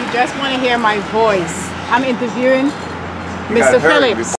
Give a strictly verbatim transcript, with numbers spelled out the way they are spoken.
just want to hear my voice. I'm interviewing You Mister gotta hurry. Phillips.